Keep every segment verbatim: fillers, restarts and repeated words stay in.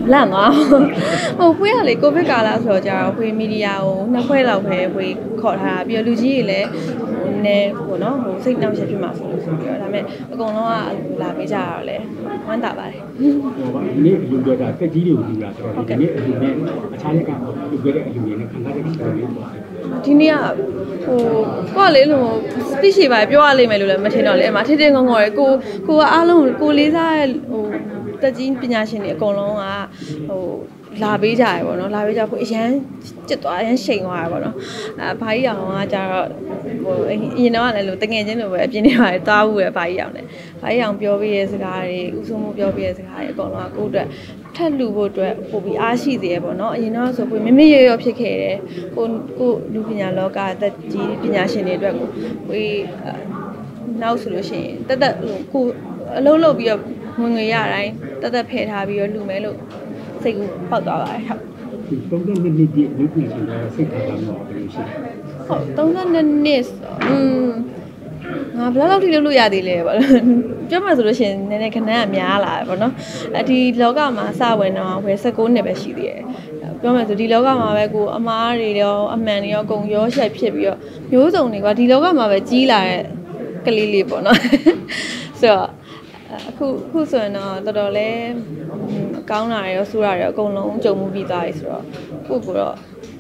烂သွားဟိုဖွေးရလေကိုဗစ်ကာလဆိုတော့ကြာဖွေးမီဒီယာကိုနှစ်ခွဲလောက်ပဲဖွေးခေါ်ထားတာပြီးတော့လူကြီးတွေလည်းနည်းဟိုနော်ဟိုစိတ်နှောက်ယှက်ဖြစ်မှာဆိုလို့ဆိုပြီးတော့ဒါပေမဲ့အကုန်လုံးကလာပေးကြရတော့လေဝမ်းသာပါတယ်ဟိုပါဒီနေ့အလူတွေကတက်ကြီးတွေကိုလူလာဆိုတော့ဒီနေ့အလူနဲ့အခြားရက်ကလူတွေတဲ့အလူတွေနဲ့ခံစားချက်တွေလေးပေါ့ဒီနေ့ကဟိုကိုကလေလို့ speech တွေပါပြောရလိမ့်မယ်လို့လည်းမထင်တော့လေအမထင်းထင်းငုံငေါ်ရယ်ကိုကိုကအားလုံးကိုလေးစားရဲ့ဟိုတက်ကြီးပညာရှင်တွေအကုန်လုံးကဟိုလာပေးကြရပေါ့နော်လာပေးကြဖို့အရန်ကျစ်သွားအရန်ရှိန်သွားရပေါ့နော်အဲဘာကြီးအောင်ကကြတော့ဟိုအရင်တော့လည်းလို့တငယ်ချင်းလိုပဲအပြင်းနေပါလေသွားဘူးပဲဘာကြီးအောင်လဲဘာကြီးအောင်ပြောပေးရဲ့စကားတွေဥဆုံးမှုပြောပေးရဲ့စကားတွေအကုန်လုံးကကိုယ့်အတွက်ထက်လူဖို့အတွက်ပို့ပြီးအားရှိသေးရပေါ့နော်အရင်တော့ဆိုပွေမမေ့ရရဖြစ်ခဲ့တယ်ကိုကိုလူပညာလောကတက်ကြီးပညာရှင်တွေအတွက်ကိုပွေနောက်ဆိုလို့ရှိရင်တက်တက်ကိုအလုံးလုံးပြီးတော့ဝင်ငွေရတိုင်းတက်တက်ဖယ်ထားပြီးတော့လူမဲလို့စိတ်ကူပေါက်သွားပါတယ်ဟုတ်သုံးဆယ်နှစ်နှစ်ပြည့်လူပညာရှင်တွေစိတ်ထားတာမျိုးဘယ်လိုရှိလဲဟုတ်သုံးဆယ်နှစ်နှစ်อืมငါဘယ်လောက်ထိလုပ်လို့ရသေးလဲပေါ့ပြောမှဆိုလို့ရှိရင်နည်းနည်းခဏကများလာတယ်ပေါ့နော်အဒီလောကမှာစဝင်တော့ဝယ်၁၉နှစ်ပဲရှိသေးတယ်ပြောမှဆိုဒီလောကမှာပဲကိုအမားတွေရောအမှန်တွေရောဂုံရောရှိုက်ဖြစ်ပြီးတော့မျိုးစုံတွေကဒီလောကမှာပဲကြီးလာတဲ့ကလေးလေးပေါ့နော်ဆိုတော့အခုအခုဆိုရင်တော့တော်တော်လေးကောင်းတာရောဆိုးတာရောအကုန်လုံးကြုံမှုပြီးသားပြီဆိုတော့ကိုကိုတော့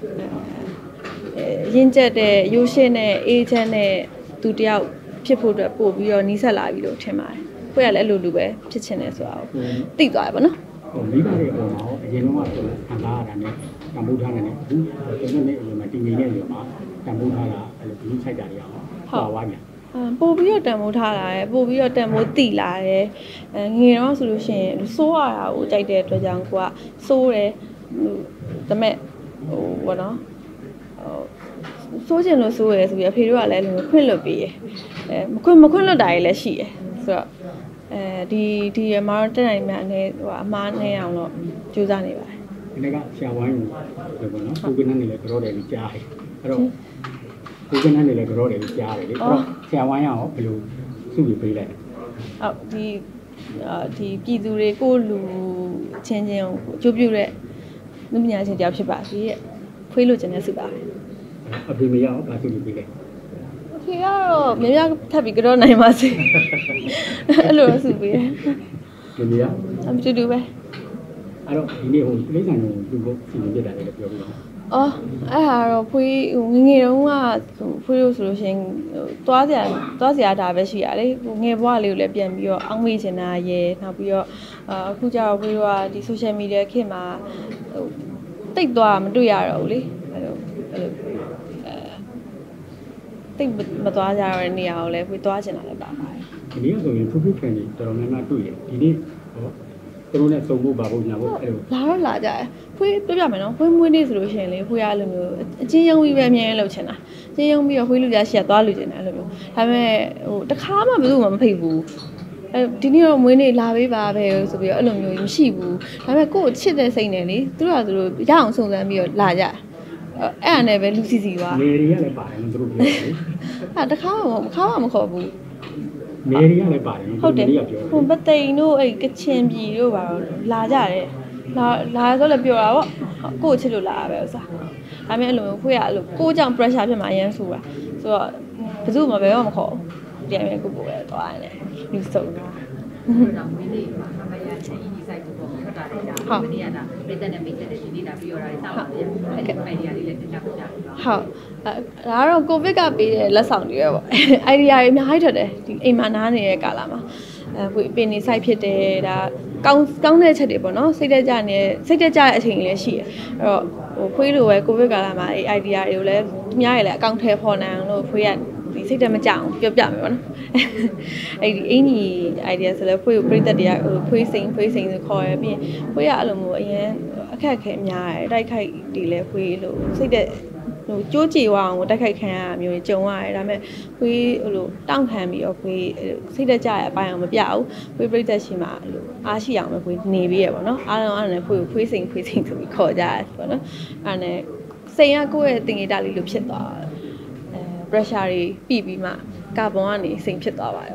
ရင်းကျက်တဲ့ရိုးရှင်းတဲ့အေးချမ်းတဲ့သူတယောက်ဖြစ်ဖို့အတွက်ပို့ပြီးတော့နီးစပ်လာပြီလို့ထင်ပါတယ်။ကိုရလည်းအဲ့လိုလိုပဲဖြစ်ချင်တယ်ဆိုတာကိုသိသွားရပါတော့။ဟိုမိဘတွေအပေါ်မှာအရင်တော့ကခံစားရတာနဲ့တံပိုးထားတယ်နဲ့အခုကျွန်တော်နဲ့အရင်မှာတည်ငြိမ်တဲ့နေရာမှာတံပိုးထားတာအဲ့လိုဘူးဆိုင်တာတွေအောင်ပါဝါညာ။ပို့ပြီးတော့တန်ဖိုးထားလာတယ်ပို့ပြီးတော့တန်ဖိုးတိလာတယ်အဲငယ်တော့ဆိုလို့ရှိရင်စိုးရတာကိုကြိုက်တဲ့အတွက်ကြောင့်ကိုကစိုးတယ်ဟိုဒါမဲ့ဟိုဘောနော်ဟိုစိုးချင်လို့စိုးရဲဆိုပြီးအဖေတို့ကလည်းခွင့်လွတ်ပေးရအဲမခွင့်မခွင့်လွတ်တာတွေလည်းရှိရဆိုတော့အဲဒီဒီအမားတက်နိုင်မှအနေဟိုအမားနဲ့အောင်တော့ကြိုးစားနေပါတယ်ဒီနေ့ကဆရာဝိုင်းလို့ပေါ့နော်ကိုကနန်းနေလဲကြောတယ်ပြီးကြားတယ်အဲ့တော့ကိုကနန်းနေလဲကြောတယ်ပြီးကြားတယ်လေအဲ့တော့ဆရာဝိုင်းရောဘယ်လိုစုပြီးပေးလိုက်ဟုတ်ဒီဒီပြည်သူတွေကိုလူချင်းချင်းကိုအကျိုးပြုတဲ့လူပညာရှင်တယောက်ဖြစ်ပါစေရဲ့ခွေးလို့ကျင်တဲ့စုပါပဲအဖေမရအောင်ပါစုပြီးပေးလိုက်အဖေကတော့မြများထပ်ပြီးကြောနိုင်ပါစေအဲ့လိုစုပေးတယ်ဒီနေ့အမတူတူပဲအဲ့တော့ဒီနေ့ဟိုလိမ့်ဆန်ကိုလူကိုစီစဉ်ပြတာလည်းပြောပြပါအော်အဲ့ဟာတော့ဖွေးဟိုငငယ်တုန်းကဟိုဖွေးလို့ဆိုလို့ရှိရင်ဟိုသွားစရာသွားစရာဒါပဲရှိရလေဟိုငယ်ဘွားလေးကိုလည်းပြန်ပြီးတော့အောင်းမေ့ချင်တာရယ်နောက်ပြီးတော့အခုကျတော့ဖွေးတို့ကဒီ social media ခေတ်မှာဟိုတိတ်သွားမတွေ့ရတော့ဘူးလေအဲ့လိုအဲ့လိုအဲတိတ်မသွားကြရတဲ့နေရာကိုလည်းဖွေးသွားချင်တာလည်းပါပါတယ်ဒီနေ့ဆိုရင်ဖူးဖူးခံနေတော်တော်များများတွေ့ရဒီနေ့ဟောသူတို့နဲ့စုံဖို့ပါဖို့ညာဖို့အဲ့လိုလာတော့လာကြတယ်ဖွေးပြပြမယ်နော်ဖွေးမွေးနေ့ဆိုလို့ရှိရင်လေဖွေးရလိုမျိုးအချင်းယုံပြီးပဲအမြဲတမ်းလုပ်ချင်တာအချင်းယုံပြီးတော့ဖွေးလူကြရှက်သွားလူချင်တယ်အဲ့လိုမျိုးဒါပေမဲ့ဟိုတခါမှဘယ်သူမှမဖိတ်ဘူးအဲဒီနေ့တော့မွေးနေ့လာပေးပါပဲဆိုပြီးတော့အဲ့လိုမျိုးမရှိဘူးဒါပေမဲ့ကိုယ့်ချစ်တဲ့စိတ်နဲ့လေသူတို့ကသူတို့ရအောင်စုံစမ်းပြီးတော့လာကြအဲ့အဲ့နဲ့ပဲလူစီစီသွားနေတွေကလည်းပါတယ်သူတို့ပြောတယ်အဲ့တခါမှမခါမှမခေါ်ဘူးနေတွေကလည်းပါတယ်ဟုတ်တယ်ဟိုပသိမ်တို့အဲ့ကချင်ပြည်တို့ပါတော့လာကြတယ်လာလာဆိုလည်းပြောတာပေါ့ကိုယ့်ချစ်လို့လာတာပဲဥစားဒါပေမဲ့အဲ့လိုမျိုးခွေးကအဲ့လိုကိုကြောင့် pressure ဖြစ်မှာအရင်ဆိုတာဆိုတော့ဘယ်သူမှဘယ်မှမခေါ်ဘူးပြန်ပြန်ကိုကိုပဲသွားတယ်လူစုံတော့တော့မင်းလေးမှာမရချင်းဒီ site ကိုပေါ့ထွက်တာလေဒါမင်းလေးကဒါပြည့်တဲ့နဲ့မိတ်တဲ့ဒီနေ့ဒါပြီးတော့ဒါစောင့်လာတယ်အဲ့ဒီ idea လေးလည်းတင်ပြပြပြဟုတ်ဒါကတော့ကိုဗစ်ကပေးတဲ့လက်ဆောင်တွေပဲပေါ့ idea တွေအများကြီးထွက်တယ်ဒီအိမ်မှာနားနေတဲ့ကာလမှာအဲပင်နေ site ဖြစ်တယ်ဒါကောင်းကောင်းတဲ့ချက်တွေပေါ့နော်စိတ်တက်ကြနေစိတ်တက်ကြတဲ့အချိန်တွေလည်းရှိတယ်အဲ့တော့ဟိုဖွေးလိုပဲကိုဗစ်ကာလမှာအဲ idea တွေကိုလည်းသူများတွေလည်းအကောင့်ထဲပေါ်နိုင်အောင်လို့ဖွေးကဒီစိတ်တက်မကြအောင်ပြောပြမယ်ပေါ့နော်အဲ့ဒီအင်ကြီး idea ဆိုလည်းဖွေးကိုပြိသက်တရားဟိုဖွေးစိန်ဖွေးစိန်ဆိုခေါ်ရပြီးဖွေးကအဲ့လိုမျိုးအရင်အခက်အခဲအများတယ်တိုက်ခိုက်တွေလည်းဖွေးလို့စိတ်တက်ဟိုကြိုးကြေဝအောင်တိုက်ခိုက်ခံရတာမျိုးကြုံရတယ်ဒါပေမဲ့ဖွေးဟိုလိုတောင့်ခံပြီးတော့ဖွေးစိတ်တက်ကြရအပိုင်းအောင်မပြဘူးဖွေးပြိသက်ရှိမှဟိုအားရှိအောင်ပဲဖွေးနေပြီးရပေါ့နော်အားလုံးအားလုံးဖွေးကိုဖွေးစိန်ဖွေးစိန်ဆိုပြီးခေါ်ကြရတယ်ပေါ့နော်အဲ့နဲ့စိန်ကကိုယ့်ရဲ့တင်ကြီးတာလေးလိုဖြစ်သွားအဲ pressure တွေပြီးပြီးမှကာဗွန်ကနေစိန်ဖြစ်သွားပါတယ်ပေါ့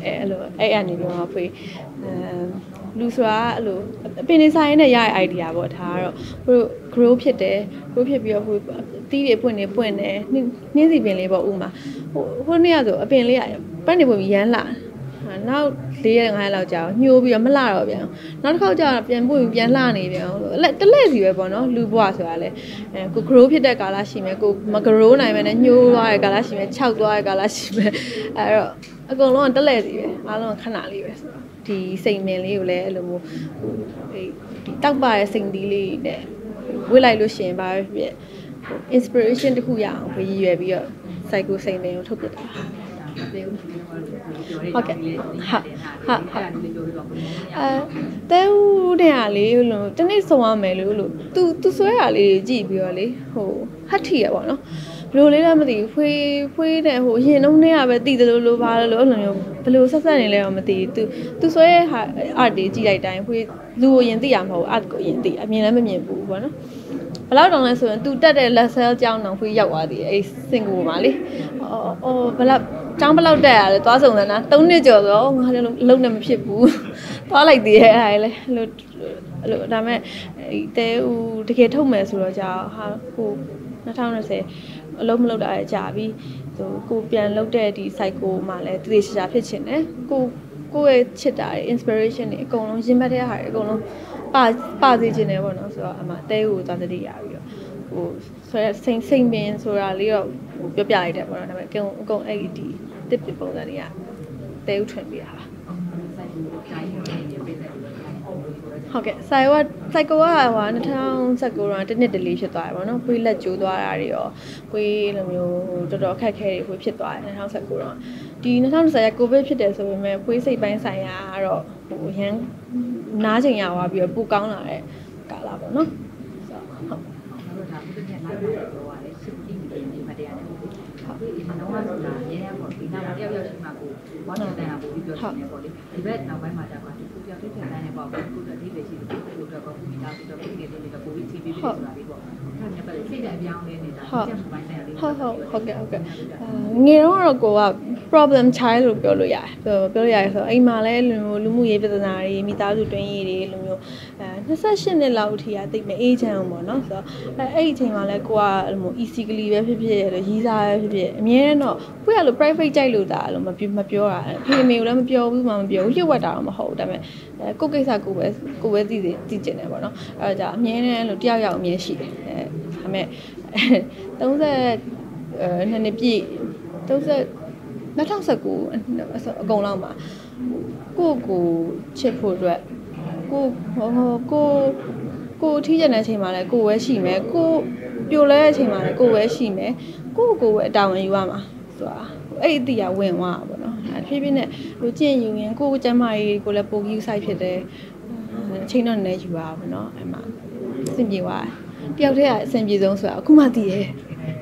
အဲအဲ့လိုအဲ့အနေပြောမှာဖွေအဲလူဆိုတာအဲ့လိုအပင်နေဆိုင်နဲ့ရတဲ့ idea ပေါ့ဒါကတော့ဖွေ grow ဖြစ်တယ် grow ဖြစ်ပြီးတော့ဖွေတီးတွေပွင့်နေပွင့်နေနှင်းစီပင်လေးပေါ့ဥမာဟိုဟိုနေ့ကဆိုအပင်လေးကပတ်နေပုံရမ်းလာနောက်၄ရက်၅ရက်လောက်ကြာအောင်ညှိုးပြီးတော့မလှတော့ပြန်နောက်တစ်ခေါက်ကြာပြန်ပွင့်ပြန်လှနေပြန်အောင်တလဲစီပဲပေါ့နော်လူဘွားဆိုတာလေအဲကို grow ဖြစ်တဲ့ကာလရှိမယ်ကိုမ grow နိုင်မယ်နဲ့ညှိုးသွားတဲ့ကာလရှိမယ်ခြောက်သွားတဲ့ကာလရှိမယ်အဲတော့အကုန်လုံးကတလဲစီပဲအားလုံးခဏလေးပဲဆိုတော့ဒီစိန်မင်လေးကိုလည်းအဲ့လိုမျိုးဒီတောက်ပါတဲ့စိန်ဒီလေးနဲ့ဝေ့လိုက်လို့ရှိရင်ဘာပဲဖြစ် inspiration တခုရအောင်ပဲရည်ရွယ်ပြီးတော့ psycho စိန်မင်ကိုထုတ်ပြတာဟုတ်ကဲ့ဟာဟာဟာအဲတဲဦးတဲ့ဟာလေးလို့တနေ့စုံရမယ်လို့လို့ तू तू ဆွဲတာလေးကြည့်ပြီးတော့လေဟိုဟတ်ထီရပေါ့နော်ဘယ်လိုလေးလဲမသိဘူးဖွေးဖွေးတဲ့ဟိုရင်လုံးနဲ့ကပဲတည်တယ်လို့လို့ပါလို့အဲ့လိုမျိုးဘယ်လိုဆက်ဆက်နေလဲတော့မသိဘူး तू तू ဆွဲတဲ့ဟာ art တွေကြည့်လိုက်တိုင်းဖွေးလူကိုရင်သိရမှာမဟုတ် art ကိုရင်သိအမြင်လည်းမမြင်ဘူးပေါ့နော်ဘယ်လောက်တောင်လဲဆိုရင် तू တက်တဲ့ lesson ကြောင်းတော့ဖွေးရောက်သွားသေးတယ်အဲ့စင်ကိုမှာလေအော်အော်ဘယ်လောက်ကျောင်းဘယ်လောက်တက်ရလဲသွားစုံစမ်းတာ၃နှစ်ကျော်ဆိုငါလည်းလုံးနဲ့မဖြစ်ဘူးသွားလိုက်သေးရဲ့အဲ့လေအဲ့လိုအဲ့လိုဒါမဲ့တဲဦးတကယ်ထုတ်မယ်ဆိုတော့ကြာဟာဟို၂၀၂၀အလုံးမလုပ်တာလည်းကြာပြီဟိုကိုပြန်လုပ်တဲ့ဒီ psycho မှာလည်းတည်ရှာဖြစ်ချင်တယ်ကိုကိုရဲ့ချစ်တာတွေ inspiration တွေအကုန်လုံးရင်ဘတ်တဲ့ဟာတွေအကုန်လုံးပါပါစေချင်တယ်ပေါ့နော်ဆိုတော့အမှတဲဦးကိုသွားတတိရပြီးတော့ဟိုဆိုရစိန်စိန်ပင်ဆိုတာလေးတော့ဟိုပြောပြလိုက်တယ်ပေါ့နော်ဒါပေမဲ့အကုန်အကုန်အဲ့ဒီ tip ပုံစံတွေကတဲဦးထွင်ပေးတာပါဟုတ်ကဲ့ဆိုင်ကဆိုင်ကောကဟို၂၀၁၉တော့တစ်နှစ်တလေးဖြစ်သွားတယ်ပေါ့နော်ပွေးလက်ကျိုးသွားတာတွေရောပွေးလိုမျိုးတော်တော်အခက်ခဲတွေပွေးဖြစ်သွားတယ်၂၀၁၉တော့ဒီ၂၀၂၀ရကိုဗစ်ဖြစ်တယ်ဆိုပေမဲ့ပွေးစိတ်ပိုင်းဆိုင်ရာကတော့ဟိုရန်နားချိန်ရသွားပြီးတော့ပူကောင်းလာတဲ့ကာလပေါ့နော်ဆိုတော့ဟုတ်တို့ဒါဘုဒ္ဓမြတ်လာပြောရတယ်စစ်တိမီဒီမတရားတယ်ဟုတ်ဒီနောင်ကဆိုတာရဲရဲပေါ့ဒီနောက်တယောက်ယောက်ရှိမှကိုဘောချတဲ့တာပို့ပြီးပြောနေပေါ့လေဒီဘက်နောက်ပိုင်းမှာကျတော့ဒီကိုပြောက်တဲ့တဲ့တိုင်းနဲ့ပေါ့ကိုတို့ဒီပဲရှိတယ်ကိုတို့ကတော့မိသားစုတော့ပြည်နေတယ်တော့ပိုပြီးချင်းပြီးပြီးဆိုတာလေးပေါ့အဲ့ဒါပဲစိတ်တဲ့အပြောင်းလဲနေတာချက်မှုပိုင်းဆိုင်ရာလေးဟုတ်ဟုတ်ဟုတ်ကဲ့ဟုတ်ကဲ့ငယ်တော့တော့ကိုက problem child လို့ပြောလို့ရတယ်ပြောပြောလို့ရတယ်ဆိုတော့အိမ်မှာလည်းလူလူမှုရေးပြဿနာတွေမိသားစုတွင်းရေးတွေလိုမျိုးအဲ၂၈နှစ်လောက်အထိကတိတ်မအေးချမ်းအောင်ပေါ့နော်ဆိုတော့အဲအဲ့ဒီအချိန်မှာလည်းကိုကလိုမျိုး easy ကလေးပဲဖြစ်ဖြစ်လို့ရီးစားပဲဖြစ်ဖြစ်အမြဲတမ်းတော့ကိုကလို private ကြိုက်လို့တာလို့မပြောမပြောတာဖေမေကိုလည်းမပြောဘူးမှမပြောဘူးလျှို့ဝှက်တာတော့မဟုတ်ဘူးဒါပေမဲ့အဲကိုကိစ္စကိုပဲကိုပဲသိသိသိကျင်တယ်ပေါ့နော်အဲဒါကြောင့်အမြဲတမ်းလို့တယောက်ယောက်အမြဲရှိတယ်အဲဒါပေမဲ့၃၀အဲနှစ်နှစ်ပြည့်၃၀၂၀၁၉အကုန်လောက်မှာကိုကိုချစ်ဖို့အတွက်ကိုဟိုကိုကိုထီးကျန်တဲ့အချိန်မှာလည်းကိုပဲရှိမယ်ကိုပြိုလဲတဲ့အချိန်မှာလည်းကိုပဲရှိမယ်ကိုကိုပဲအတာဝန်ယူရမှာဆိုတာအဲ့အတီးကဝင်သွားတာပေါ့နော်အဲဖြည်းဖြည်းနဲ့ဟိုကျင့်ယူရင်ကိုကျမကြီးကိုလည်းပိုကြီး site ဖြစ်တယ်အချိန်တော့နည်းနည်းယူရပါဘောနော်အဲ့မှာအဆင်ပြေသွားတယောက်တည်းကအဆင်ပြေဆုံးဆိုတာအခုမှသိရဲ့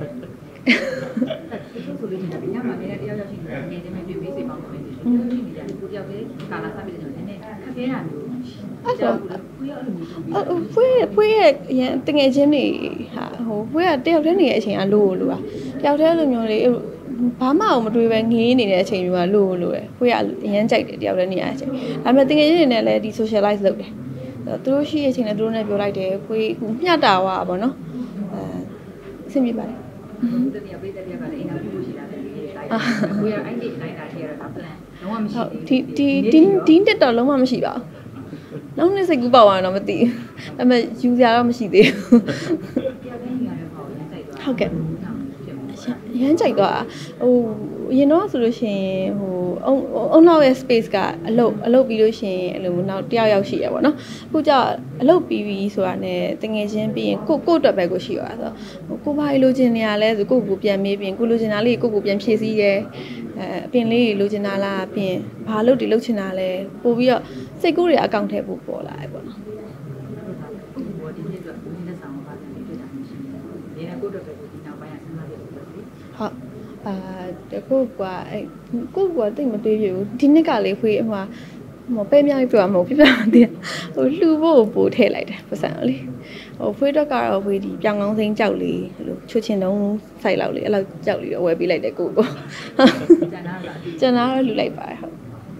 ဆိုလို့ရှိရင်ညမှာလည်းတယောက်ယောက်ရှိနေတယ်နေနေပြပေးစေပါဦးမယ်ဒီလိုရှိနေတယ်ကိုတယောက်တည်းကာလာစားပြီးတယ်နည်းနည်းခက်ခဲတာမျိုးအဲ့တော့ကိုရအဲ့လိုမျိုးဖွေးဖွေးရဲ့တငယ်ချင်းတွေဟာဟိုဖွေးကတယောက်တည်းနေတဲ့အချိန်ကလို့လို့ပါတယောက်တည်းလိုမျိုးလေးဘာမှမတွေးပဲငေးနေတဲ့အချိန်မျိုးကလို့လို့တယ်ဖွေးကအရန်ကြိုက်တယ်တယောက်တည်းနေရတဲ့အချိန်ဒါပေမဲ့တငယ်ချင်းတွေနဲ့လည်းဒီ socialize လုပ်တယ်သူတို့ရှိတဲ့အချိန်နဲ့သူတို့နဲ့ပြောလိုက်တယ်ဖွေးမျှတာပါပေါ့နော်အဲအဆင်ပြေပါတယ်တတိယပိတ်တတိယကလည်းအင်တာဗျူးလို့ရှိတာလည်းဒီတိုင်းကိုရအဲ့ဒီတိုင်းတာထဲရတာ plan လုံးဝမရှိဘူးဒီဒီဒီဒီတက်တော့လုံးဝမရှိပါဘူးနောက်နေ့စိတ်ကူးပေါက်သွားတော့မသိဘူးဒါပေမဲ့ယူစရာတော့မရှိသေးဘူးဟုတ်ကဲ့ရမ်းကြိုက်သွားဟိုအရင်တော့ဆိုလို့ရှိရင်ဟိုအုံအုံလောက်ရဲ့ space ကအလုတ်အလုတ်ပြီးလို့ရှိရင်အဲ့လိုနောက်တယောက်ယောက်ရှိရပါတော့အခုကျအလုတ်ပြီးပြီဆိုတာနဲ့တငယ်ချင်းပြီးရင်ကိုကိုအတွက်ပဲကိုရှိရတာဆိုတော့ကိုဘာလိုချင်နေရလဲဆိုကိုကိုပြန်မေးပြီးကိုလိုချင်တာလေးကိုကိုပြန်ဖြည့်ဆည်းရဲအဲအပြင်လေးလိုချင်တာလားအပြင်ဘာလို့ဒီလုပ်ချင်တာလဲပို့ပြီးတော့စိတ်ကူးတွေအကောင့်ထဲပို့ပေါ်လာတယ်ပေါ့နော်ဒီနေ့တော့ဒီနေ့ဆောင်ပါနေပြတာမရှိဘူး။ဒီနေ့ကိုတော့ပဲဒီနောက်ပိုင်းကစဉ်းစားရလို့ပဲလေ။ဟုတ်အာတခုကအဲကိုကတိတ်မတွေးပြဘူးဒီနှစ်ကလေးခွေးအမှာမပဲအများကြီးပြောမှာမဟုတ်ပြပြမသိဟိုလှူဖို့ပို့ထည့်လိုက်တယ်ပတ်စံလေဟိုဖွေးတော့ကတော့ဖွေးဒီပြောင်ကောင်းစိမ်းကြောက်လေးဟိုချွတ်ချင်တုံးစိုက်လောက်လေးအဲ့လောက်ကြောက်လေးတော့ဝယ်ပေးလိုက်တယ်ကိုကိုကျန်တာတော့လှူလိုက်ပါတယ်ဟုတ်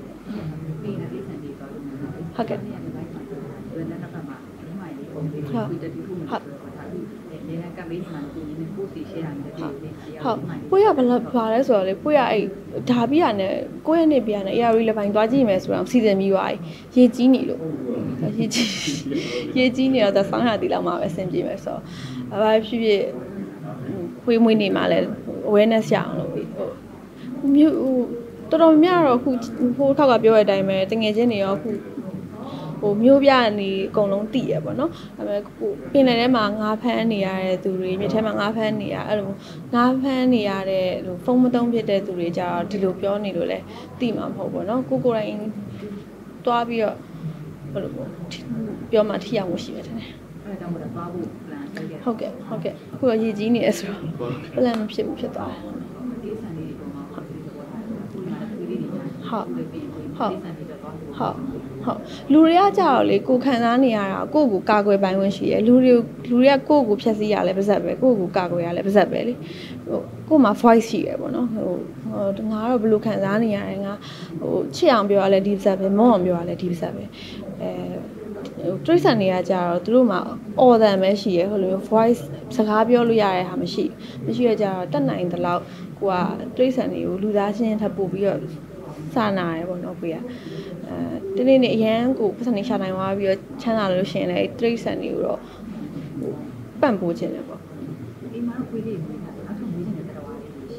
ဟုတ်ကဲ့ဒီနေ့နောက်ကမှဒီမှာဒီပုံလေးကိုတတိထုမှာထားပြီးနေနဲ့ကပ်ပေးမှကိုနေပို့စီ share ရတယ်ဒီနေ့ဟုတ်ပွေးရဘယ်လောက်ပါလဲဆိုတော့လေပွေးရအဲ့ဒါပြီးရနဲ့ကိုယ့်ရဲ့နေပြရနဲ့ A R V လက်ပိုင်းသွားကြည့်မယ်ဆိုတော့စီစဉ်ပြီးသွားပြီရေကြီးနေလို့ရေကြီးရေကြီးနေတော့ဆောင်းရသည်လောက်မှပဲဆင်ပြေမယ်ဆိုတော့ဘာဖြစ်ဖြစ်ပွေးမွေးနေမှလည်း awareness ရအောင်လုပ်ပြီးဟိုမြို့ဟိုတော်တော်များတော့အခုဟိုထောက်ကပြောတဲ့အတိုင်းပဲတငယ်ချင်းတွေရောအခုဟိုမျိုးပြနေအကုန်လုံးတည်ရပေါ့နော်ဒါပေမဲ့ကိုပင်လယ်ထဲမှာငါးဖမ်းနေရတဲ့သူတွေမြစ်ထဲမှာငါးဖမ်းနေရအဲ့လိုငါးဖမ်းနေရတဲ့ဟိုဖုန်းမသုံးဖြစ်တဲ့သူတွေကြတော့ဒီလိုပြောနေလို့လဲတည်မှာမဟုတ်ဘူးနော်ကိုကိုယ်တိုင်တွားပြီးတော့ဘယ်လိုပြောမှထိအောင်ရှိမယ်တဲ့အဲ့ဒါကြောင့်မလို့သွားဖို့ plan ဟုတ်ကဲ့ဟုတ်ကဲ့အခုတော့ရည်ကြီးနေရဆိုတော့ plan မဖြစ်ဘူးဖြစ်သွားတယ်ဒီစံလေးတွေပေါ်မှာဟုတ်ဟုတ်ဟုတ်ဟုတ်လူတွေကကြတော့လေကိုခံစားနေရတာကိုယ့်ကိုကာကွယ်ပိုင်ဝင်ရှိရလူတွေလူတွေကကိုယ့်ကိုဖြတ်စည်းရလဲပါဇက်ပဲကိုယ့်ကိုကာကွယ်ရလဲပါဇက်ပဲလေဟိုကို့မှာ voice ရှိရပေါ့နော်ဟိုဟိုငါတော့ဘယ်လိုခံစားနေရလဲငါဟိုချစ်အောင်ပြောရလဲဒီပါဇက်ပဲမုန်းအောင်ပြောရလဲဒီပါဇက်ပဲအဲဟိုတွေးဆန်တွေကကြတော့သူတို့မှာ order ပဲရှိရဟိုလို voice စကားပြောလို့ရတဲ့ဟာမရှိမရှိရကြတော့တက်နိုင်တဲ့လောက်ကိုကတွေးဆန်တွေကိုလူသားချင်းထပ်ပို့ပြီးတော့စာနာရပေါ့နော်ကိုကအဲဒီနေ့နေ့အရန်ကိုပတ်စံနေရှာနိုင်သွားပြီးတော့ချမ်းသာလို့ရှိရင်လည်းတရိတ်ဆန်တွေကိုတော့ပန့်ပိုးခြင်းတယ်ပေါ့အိမ်မှာခွေးလေးတွေနောက်ဆုံးမွေးခြင်းတဲ့တော်ဝါလေးရှိ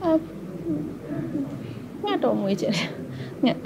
အဲငှက်တော်မွေးခြင်းငှက်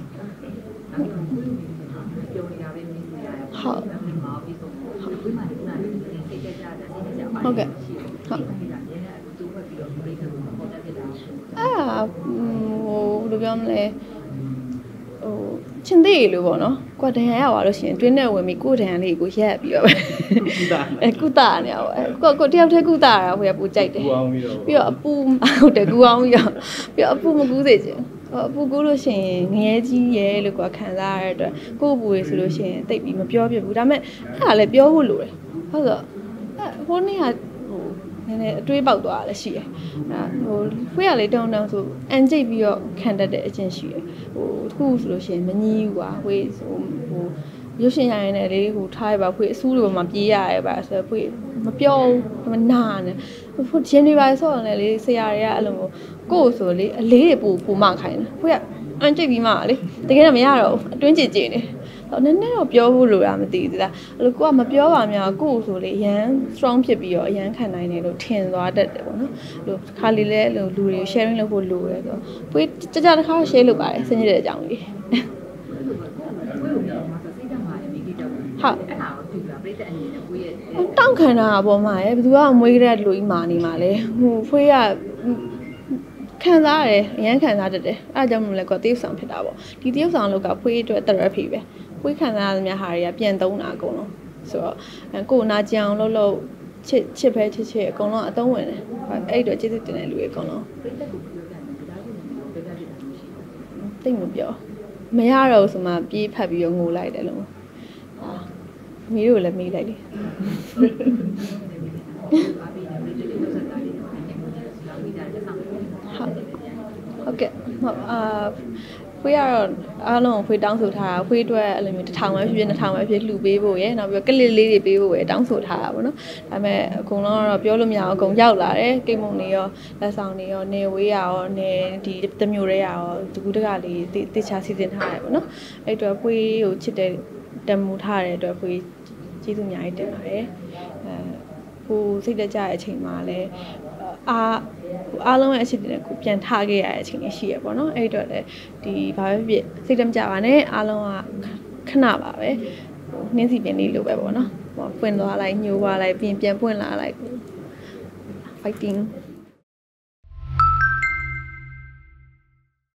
ပြောနေတာပဲမင်းတို့ရရဟုတ်ဟုတ်ပြီးဆုံးဟုတ်ပြီးမှဒီနားလေးစိတ်ကြကြတဲ့စိတ်ကြပါဟုတ်ကဲ့ဟုတ်ပြီးတာလည်းသူ့ဘက်ပြီးတော့ပြိတ္တကိုပေါ်တက်ဖြစ်တာအာဟိုဘယ်လိုပြောမလဲဟိုချင်းသေးလို့ပေါ့နော်ကိုဒဏ်ရာရသွားလို့ရှိရင်တွင်းနဲ့ဝင်ပြီးကိုဒဏ်ရာလေးကိုရက်ပြီးတော့ပဲကုတာအဲကုတာနေရပါအဲကိုကိုတယောက်တည်းကုတာတာဟိုရပူကြိုက်တယ်ကူအောင်ပြီးတော့ပြီးတော့အပူဟုတ်တယ်ကူအောင်ပြီးတော့ပြီးတော့အပူမကူးစေချင်အပူကူးလို့ရှိရင်ငရဲကြီးရဲလို့ကိုခံစားရတဲ့အတွက်ကို့အပူရေဆိုလို့ရှိရင်တိတ်ပြီးမပြောပြဘူးဒါပေမဲ့အဲ့ဒါလည်းပြောဖို့လိုတယ်ဟုတ်ဆိုအဲဟိုနေ့ကဟိုနည်းနည်းအတွေးပေါက်သွားတာလည်းရှိတယ်အဲဟိုဖွေးရလေတုံတုံဆိုအန်ကျိတ်ပြီးတော့ခံတတ်တဲ့အချင်းရှိတယ်ဟိုတခုဆိုလို့ရှိရင်မကြီးဘူးကွာဖွေးဟိုဟိုရုပ်ရှင်ရရင်လည်းလေဟိုထားရပါဖွေးအဆူးတွေပေါ်မှာပြေးရရပါဆိုဖွေးမပြောဘူးမနာနဲ့ဟိုဂျင်းတွေပါဆော့တယ်လေဆရာတွေကအဲ့လိုကို့ဆိုလေအလေးတွေပူပူမခိုင်းတယ်ဖွေးကအန်ကျိတ်ပြီးမှလေတကယ်တော့မရတော့ဘူးအတွင်းကြည်ကြည်နေတော့နည်းနည်းတော့ပြောဖို့လိုတာမသိဘူးလားအဲ့လိုကိုကမပြောပါများကို့ဆိုလေအရန် strong ဖြစ်ပြီးတော့အရန်ခံနိုင်တယ်လို့ထင်သွားတတ်တယ်ပေါ့နော်ဟိုခါလေးလဲလူတွေ sharing လုပ်ဖို့လိုတယ်ဆိုတော့ဖွေးကြကြတစ်ခါ share လုပ်ပါတယ်စနေတဲ့အကြောင်းလေးဟုတ်အဲ့ဒါကိုသူကပြိတ္တအနေနဲ့ကိုရဲ့တောင့်ခံတာပေါ့မှာရယ်ဘယ်သူကမွေးကြတဲ့လူကြီးမာနေမှာလဲဟိုဖွေးကခံစားရတယ်အရန်ခံစားတတ်တယ်အဲ့ဒါကြောင့်မလို့လဲကောတရုပ်ဆောင်ဖြစ်တာပေါ့ဒီတရုပ်ဆောင်လောက်ကဖွေးအတွက် therapy ပဲဖွေးခံစားရသမျှဟာတွေကပြန်သုံးတာအကုန်လုံးဆိုတော့ကိုယ်နာကြအောင်လှုပ်လှုပ်ချစ်ချစ်ပဲချစ်ချစ်အကုန်လုံးအသုံးဝင်တယ်အဲ့တော့ကျေးဇူးတင်တဲ့လူတွေအကုန်လုံးပြိတ္တကိုပြောကြတယ်ဒါကြောင့်လည်းပြောကြတယ်မရှိဘူးတိတ်မပြောမရတော့ဆိုမှပြေးဖတ်ပြီးတော့ငိုလိုက်တယ်လို့ဟာမီးတို့လည်းမေးလိုက်လေဟုတ်ကဲ့ဟုတ်အာဖွေးကတော့အားလုံးဖွေးတောင်းဆိုထားတာဖွေးအတွက်အဲ့လိုမျိုးတစ်ထောင်ပဲဖြစ်ဖြစ်နှစ်ထောင်ပဲဖြစ်လှူပေးဖို့ရယ်နောက်ပြီးကလစ်လေးတွေပေးဖို့ရယ်တောင်းဆိုထားတာပေါ့နော်ဒါပေမဲ့အကုန်လုံးကတော့ပြောလို့မရအောင်အကုန်ရောက်လာတယ်ကိတ်မုံတွေရောလက်ဆောင်တွေရောနေဝေးရရောနေဒီတမျိုးတွေရောတကူတကလေးတေချာစီစဉ်ထားတယ်ပေါ့နော်အဲ့အတွက်ဖွေးကိုချစ်တဲ့တမူထားတဲ့အတွက်ဖွေးကျေးဇူးအများကြီးတင်ပါတယ်အဲဟိုစိတ်တကြတဲ့အချိန်မှာလည်းအားအားလုံးရဲ့အချစ်တွေနဲ့ကိုပြန်ထားခဲ့ရတဲ့အချိန်လေးရှိရပေါ့နော်အဲ့တော့လည်းဒီဘာပဲဖြစ်စိတ်တမကြပါနဲ့အားလုံးကခဏပါပဲနှင်းစီပင်လေးလိုပဲပေါ့နော်ဟိုဖွင့်သွားလိုက်ညှိုးသွားလိုက်ပြင်ပြန်ပွင့်လာလိုက် fighting